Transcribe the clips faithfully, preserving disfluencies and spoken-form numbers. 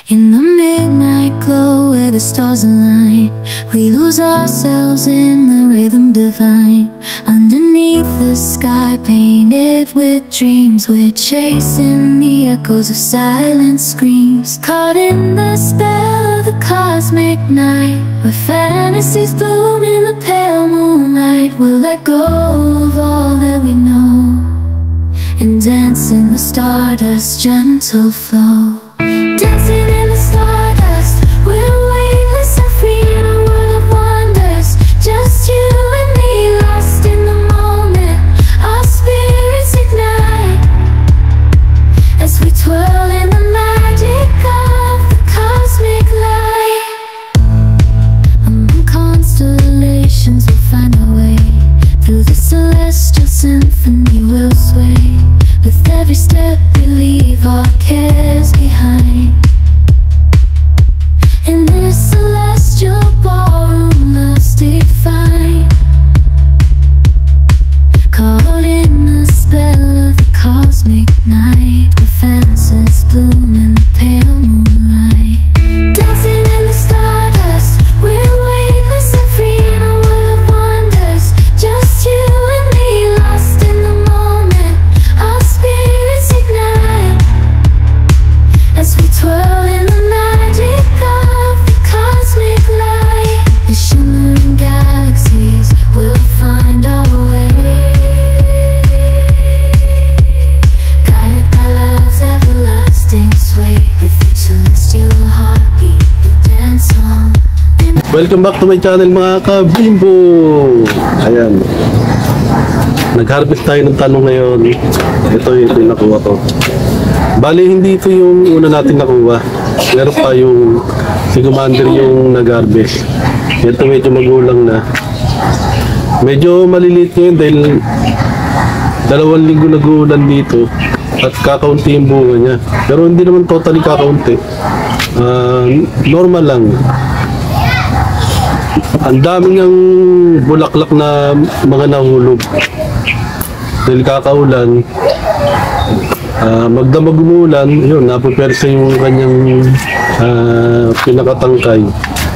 In the midnight glow where the stars align, we lose ourselves in the rhythm divine. Underneath the sky painted with dreams, we're chasing the echoes of silent screams. Caught in the spell of the cosmic night, where fantasies bloom in the pale moonlight. We'll let go of all that we know and dance in the stardust's gentle flow. Dancing in the stardust, we're weightless and free in a world of wonders. Just you and me, lost in the moment. Our spirits ignite as we twirl in the magic of the cosmic light. Among constellations we'll find our way, through the celestial symphony we'll sway. With every step we leave our cares behind. In this celestial ballroom love's defined, caught in the spell of the cosmic night, where fantasies bloom in the pale moonlight. Dancing in the stardust, we're weightless and free in a world of wonders. Just you and me, lost in the moment. Our spirits ignite as we twirl in the magic of the cosmic light. The shimmering galaxies will find our way, guided by love's everlasting sway. With each celestial heartbeat we dance on. Welcome back to my channel mga ka-bimbo. Ayan, nag-harvest tayo ng talong ngayon. Ito yung nakuha ko. Bali, hindi ito yung una natin nakuha. Meron pa yung si Commander yung nag-harvest. Ito medyo magulang na. Medyo maliliit ngayon dahil dalawang linggo nag-uulan dito at kakaunti yung bunga niya. Pero hindi naman totally kakaunti. Uh, normal lang. Ang daming ang bulaklak na mga nahulog dahil kakaulan. Uh, magdamag umulan, yun, napupersa yung kanyang uh, pinakatangkay.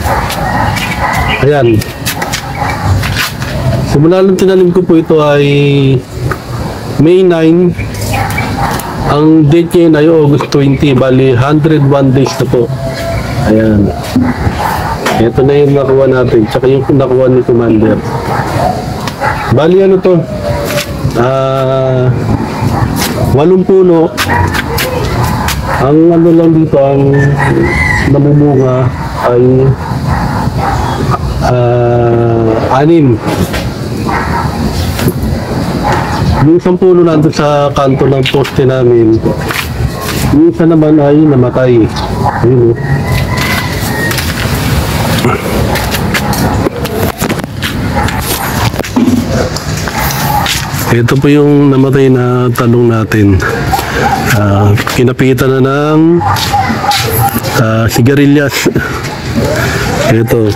Ayan. Simula lang tinanim ko po ito ay May ninth. Ang date niya ay August twenty. Bali, one hundred one days na po. Ayan. Ito na yung nakuha natin. Tsaka yung nakuha ni Commander. Bali, ano to? Ah... Uh, walong puno. Ang ano lang dito, ang namumunga ay uh, anim. Yung isang puno nandun sa kanto ng poste namin. Yung isa naman ay namatay. Ayun, oh. Ito po yung namatay na talong natin. Uh, kinapitan na ng uh, sigarilyas. Ito.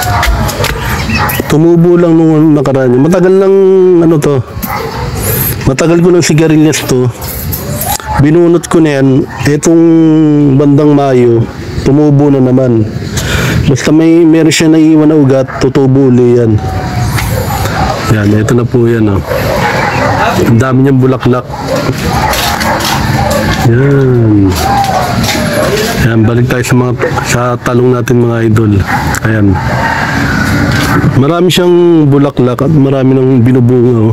Tumubo lang nung nakaraan. Matagal lang ano to. Matagal ko ng sigarilyas to. Binunot ko na yan. Itong bandang Mayo, tumubo na naman. Basta may meron siya naiiwan na ugat, tutubo ulit yan. Yan, ito na po yan, oh. Ang dami niyang bulaklak. Yan. Yan, balik tayo sa mga sa talong natin mga idol. Ayan. Marami siyang bulaklak at marami nang binubunga, oh.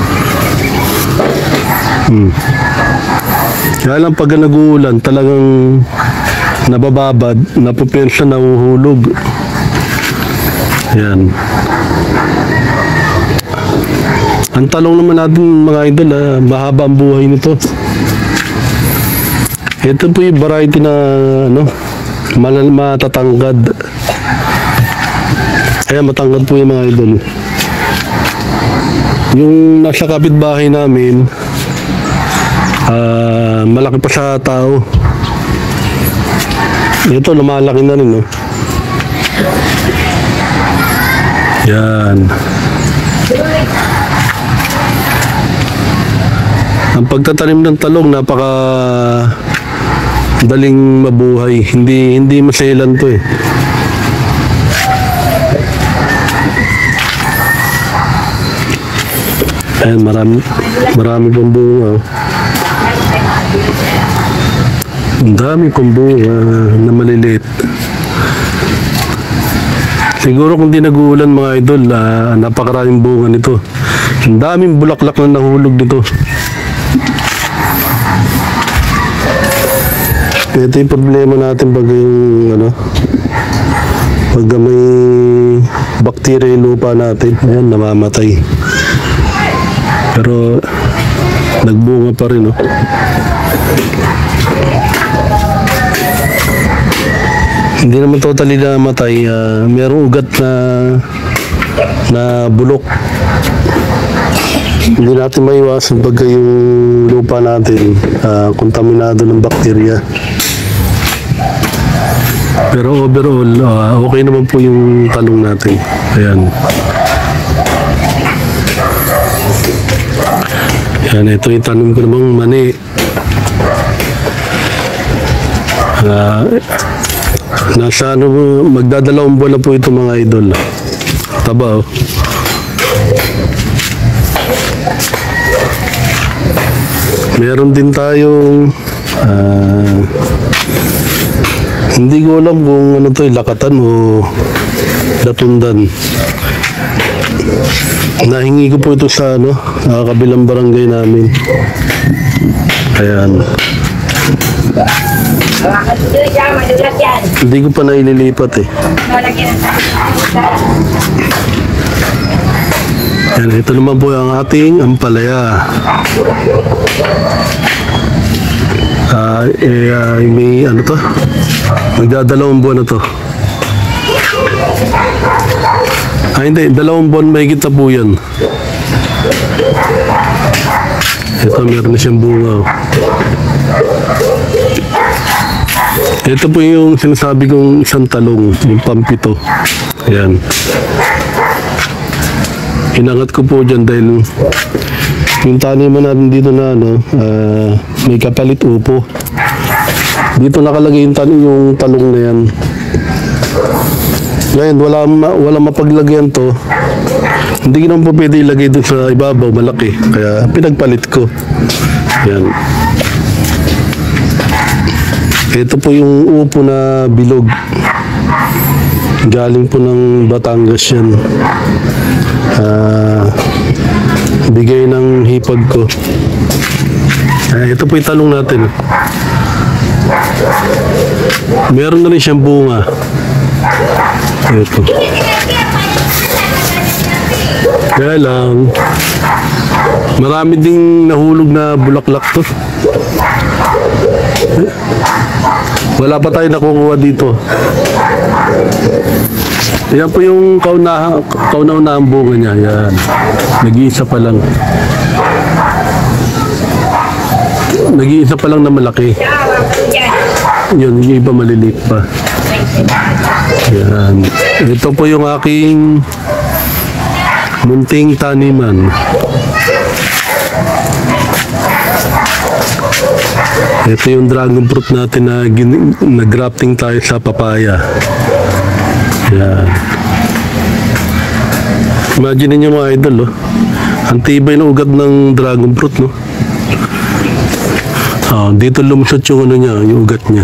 Hmm. Kaya lang pag nag-uulan, talagang nabababad, napupensa, nahuhulog. Yan. Ang talong naman natin mga idol, ah, mahaba ang buhay nito. Ito po yung variety na ano, malal matatangkad. Kaya matangkad po yung mga idol. Yung nasa kapitbahay namin, ah, malaki pa sa tao. Ito lumalaki na rin, no? Yan. Ang pagtatanim ng talong napaka daling mabuhay. Hindi hindi maselan to eh. Ayan, marami, marami pang bunga. Ang dami pang bunga na maliliit. Siguro kung di nag-uulan mga idol, uh, napakaraming bunga nito. Ang daming bulaklak na nahulog dito. Ito yung problema natin pag yung ano, pag may bakterya yung lupa natin, ayan, namamatay. Pero nagbunga pa rin, oh. Hindi naman totally namatay. Uh, merong ugat na na bulok. Hindi natin maiwasan pag yung lupa natin uh, kontaminado ng bakterya. Pero overall, uh, okay naman po yung talong natin. Ayan. Ayan, ito yung tanong ko namang mani. Uh, nasa ano, magdadalawang buwan na po ito mga idol. Taba, oh. Meron din tayong uh, hindi ko alam kung ano to, lakatan o latundan. Nahingi ko po ito sa ano, uh, kabilang barangay namin. Ayan. Hindi ko pa naililipat eh. Ayan, ito naman po ang ating ampalaya. Uh, eh, uh, may ano to? Magdadalawang buwan na to. Ah, hindi. Dalawang buwan may kita po yan. Ito, meron na siyang bunga. Ito po yung sinasabi kong isang talong, yung pampito. Ayan. Inangat ko po dyan dahil yung taniman natin dito na ano, uh, may kapalit upo. Dito nakalagay yung, tan yung talong na yan. Ngayon, wala, ma wala mapaglagyan to. Hindi ko naman po pwede ilagay dun sa ibabaw, malaki. Kaya pinagpalit ko. Yan. Ito po yung upo na bilog. Galing po ng Batangas yan. Uh, bigay ng hipag ko. Uh, ito po yung talong natin. Meron na rin siyang bunga. Ito. Kaya lang, marami ding nahulog na bulaklak to. Eh, wala pa tayo nakukuha dito. Yan po yung kauna, kauna-una ang bunga niya. Yan. Nag-iisa pa lang. Nag-iisa pa lang na malaki. Yun, yung iba maliliit pa. Yan. Ito po yung aking munting taniman. Ito yung dragon fruit natin na, na grafting tayo sa papaya. Yan. Imagine niyo mga idol, oh. Ang tibay ng ugat ng dragon fruit, no? Oh, dito lumusot yung ano niya, yung ugat niya.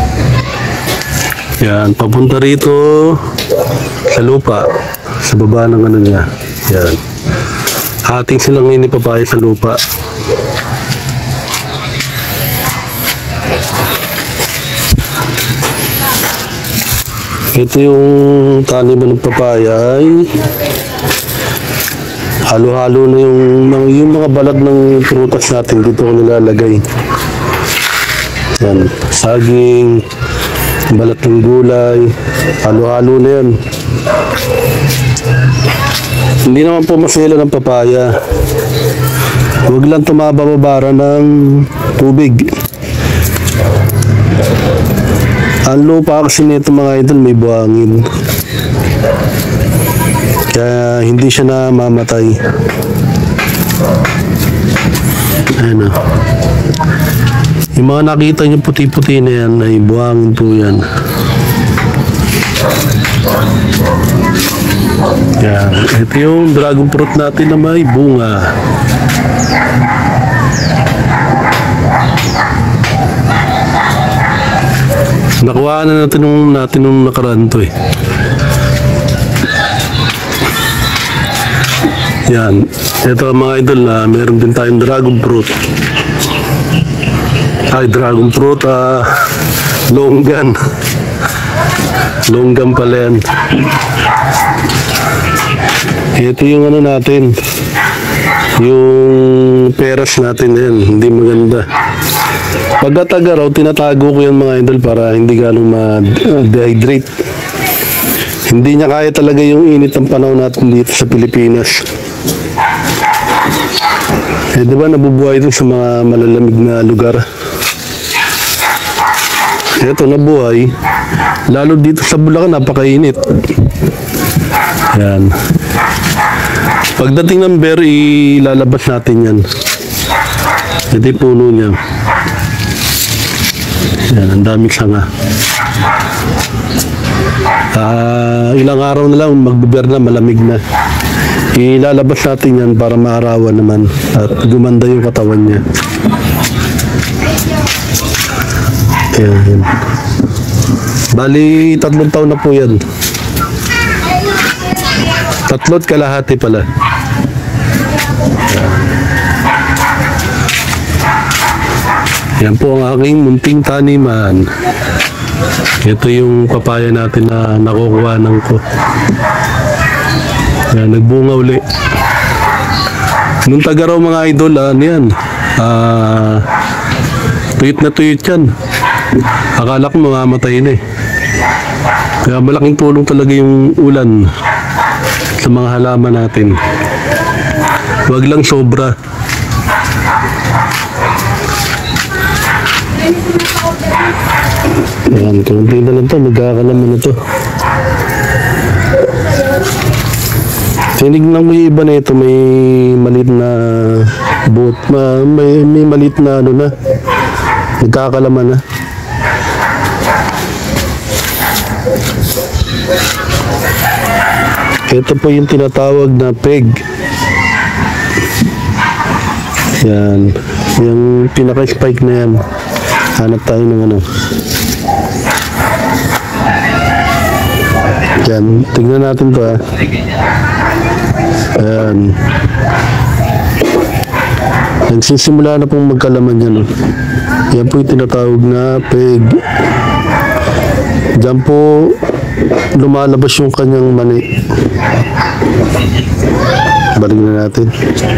Yan, papunta rito sa lupa, sa baba ng ano niya. Yan. Ating silang inipapaya sa lupa. Ito yung taniman ng papaya ay halo-halo na yung, yung mga balat ng prutas natin dito ko nilalagay. Yan, saging, balat ng gulay, halo-halo na yan. Hindi naman po masela ng papaya. Huwag lang tumababara ng tubig. Ang lupa kasi nito mga idol may buhangin. Kaya hindi siya namamatay. Ayan o. Yung mga nakita nyo puti-puti na yan ay buhangin po yan. Yan. Ito yung dragon fruit natin na may bunga. Nakuha na natin nung, natin nung nakaraan to eh. Yan. Ito mga idol na meron din tayong dragon fruit. Ay, dragon fruit, ah, longgan. Longgan pala yan. Ito yung ano natin. Yung peras natin yan. Hindi maganda. Pagkataga raw, tinatago ko yan mga idol para hindi ganong ma-dehydrate. Hindi niya kaya talaga yung init ng panahon natin dito sa Pilipinas. Eh, di ba nabubuhay ito sa mga malalamig na lugar? Ito, nabuhay. Lalo dito sa Bulacan, napakainit. Yan. Pagdating ng bear, ilalabas natin yan. Ito yung puno niya. Yan, ang daming sanga. Uh, ilang araw na lang, magbe-bear na, malamig na. Ilalabas natin yan para maarawan naman at gumanda yung katawan niya. Ayan. Bali, tatlong taon na po yan. Tatlot kalahati pala. Yan po ang aking munting taniman. Ito yung papaya natin na nakukuhanan ko. Yan, nagbunga uli. Nung taga raw mga idol, ano yan? Ah, tuyot na tuyot yan. Akala ko mamamatay na eh. Kaya malaking tulong talaga yung ulan sa mga halaman natin. Huwag lang sobra. Ayan, kunti na lang ito. Magkakalaman na ito. Tinignan mo yung iba na ito. May maliit na buot. Ma, may, may maliit na ano na. Nagkakalaman na. Ito po yung tinatawag na peg. Yan. Yung pinaka-spike na yan. Hanap tayo ng ano. Yan. Tignan natin to ha. Ayan. Nagsisimula na pong magkalaman yan. Oh. Yan po yung tinatawag na peg. Diyan po lumalabas yung kanyang mani. Balik na natin.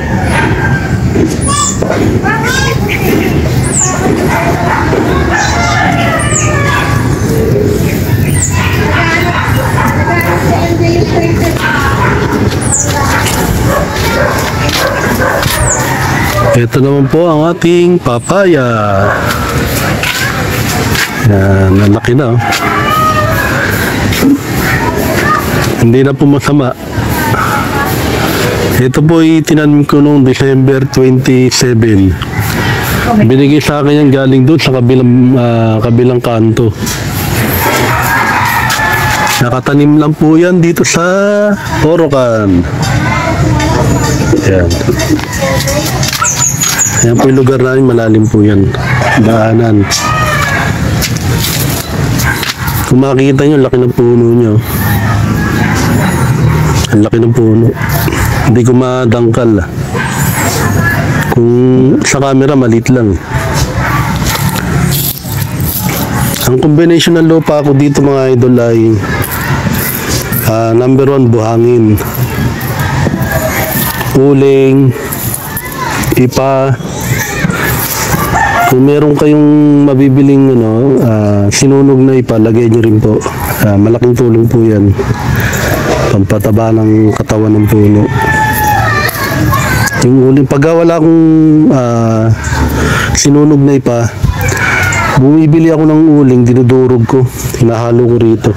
Ito naman po ang ating papaya. Yan, nalaki na oh. Hindi na po masama. Ito po itinanim ko noong December twenty-seven. Binigay sa akin yan galing doon sa kabilang, uh, kabilang kanto. Nakatanim lang po yan dito sa Orocan. Yan. Yan po yung lugar namin, malalim po yan. Daanan. Kung makikita nyo, laki ng puno nyo. Ang laki ng puno. Hindi ko madangkal. Kung sa camera, maliit lang. Ang combination ng lupa ko dito mga idol ay uh, number one, buhangin. Uling. Ipa. Kung meron kayong mabibiling ano, uh, sinunog na ipa, lagay nyo rin po. Uh, malaking tulong po yan. Pampataba ng katawan ng puno. Yung uling, pag wala akong uh, sinunog na ipa, bumibili ako ng uling, dinudurog ko, hinahalo ko rito.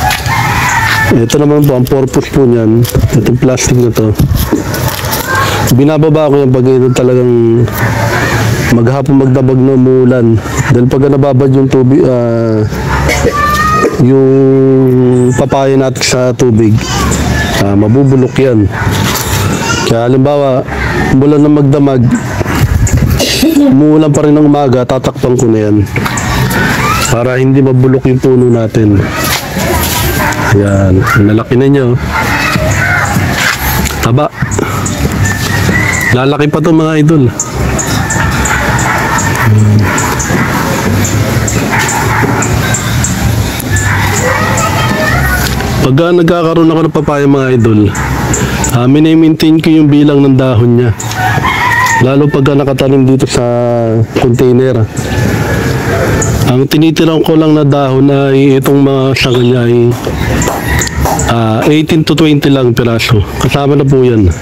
Ito naman po, ang purpose po niyan, itong plastic na to, binababa ko yung pag ito talagang maghapon magdabag na umuulan. Dahil pag nababad yung tubig, ah, yung papaya natin sa tubig, ah, mabubulok yan. Kaya halimbawa, mula na magdamag, umuulan pa rin ng umaga, tatakpan ko na yan para hindi mabulok yung puno natin. Yan, nalaki na nyo. Taba. Lalaki pa to mga idol. Hmm. Pagka nagkakaroon ako ng papaya mga idol, uh, mini-maintain ko yung bilang ng dahon niya. Lalo pagka nakatanim dito sa container. Ang tinitiraw ko lang na dahon ay itong mga sanga niya ay uh, eighteen to twenty lang piraso. Kasama na po yan.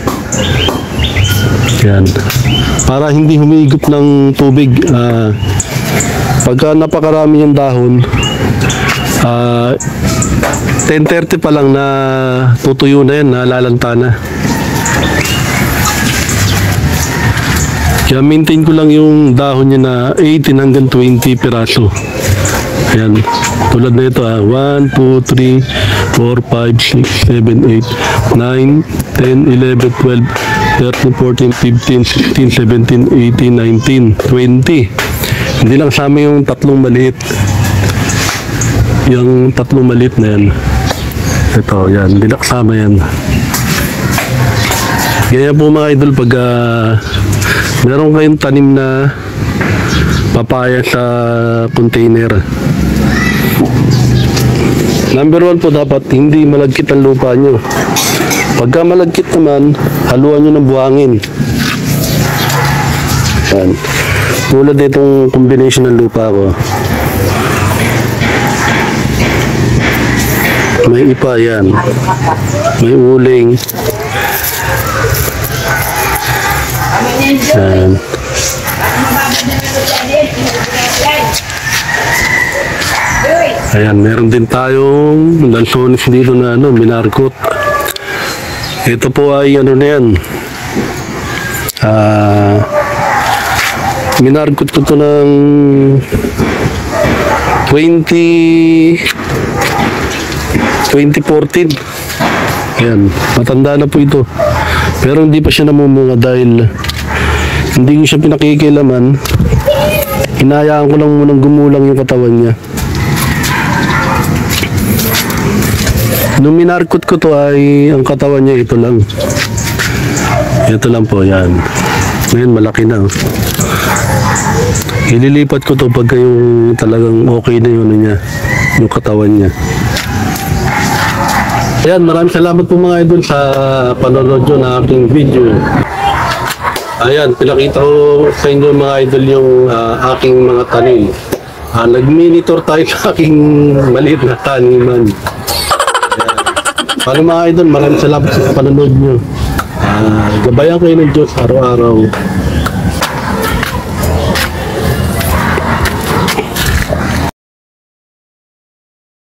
Yan. Para hindi humigop ng tubig. Uh, pagka napakarami yung dahon, uh, ten thirty pa lang na tutuyo na yan, nalalanta na. Kaya maintain ko lang yung dahon niya na eighteen hanggang twenty piraso. Ayan. Tulad na ito ah. one, two, three, four, five, six, seven, eight, nine, ten, eleven, twelve, thirteen, fourteen, fifteen, sixteen, seventeen, eighteen, nineteen, twenty. Hindi lang sa amin yung tatlong maliit. Yung tatlong maliit na yan. Ito, yan. Hindi lang kasama yan. Kaya po mga idol, pag uh, meron kayong tanim na papaya sa container, number one po, dapat hindi malagkit ang lupa nyo. Pagka malagkit naman, haluan nyo ng buhangin. Yan. Tulad itong combination ng lupa ko. May ipa yan. May uling. Yan. Ayan, meron din tayong lansones dito na ano, minarkot. Ito po ay ano na yan. Ah, minarkot ko to ng twenty fourteen. Ayan, matanda na po ito. Pero hindi pa siya namumunga dahil hindi ko siya pinakikilaman. Hinayaan ko lang munang gumulang yung katawan niya. Nung minarkot ko to ay ang katawan niya ito lang. Ito lang po, yan. Ngayon malaki na. Ililipat ko to pagka yung talagang okay na yun niya, yung katawan niya. Ayan, maraming salamat po mga idol sa panonood nyo na aking video. Ayan, pinakita ko sa inyo mga idol yung uh, aking mga tanim. Uh, Nag-monitor tayo sa aking maliit na taniman. Ayan. Paano mga idol, maraming salamat sa panonood nyo. Uh, gabayan kayo ng Diyos araw-araw.